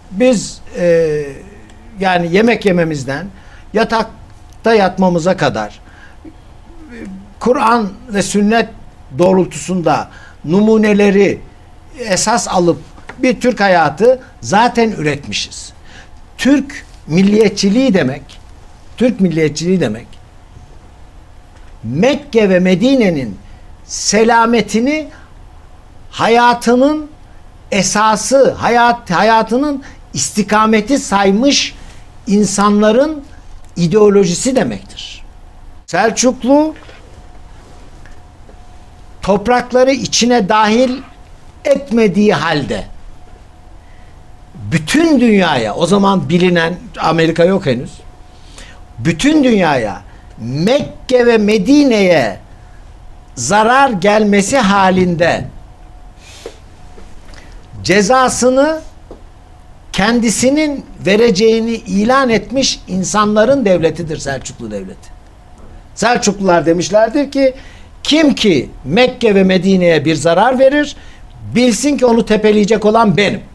Biz yani yemek yememizden yatakta yatmamıza kadar Kur'an ve sünnet doğrultusunda numuneleri esas alıp bir Türk hayatı zaten üretmişiz. Türk milliyetçiliği demek Mekke ve Medine'nin selametini hayatının esası, hayatının istikameti saymış insanların ideolojisi demektir. Selçuklu toprakları içine dahil etmediği halde bütün dünyaya, o zaman bilinen, Amerika yok henüz, bütün dünyaya Mekke ve Medine'ye zarar gelmesi halinde cezasını kendisinin vereceğini ilan etmiş insanların devletidir Selçuklu Devleti. Selçuklular demişlerdir ki kim ki Mekke ve Medine'ye bir zarar verir bilsin ki onu tepeleyecek olan benim.